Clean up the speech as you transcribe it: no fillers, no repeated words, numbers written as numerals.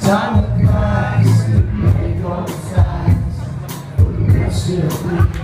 Time to pass, it may go fast, but we're still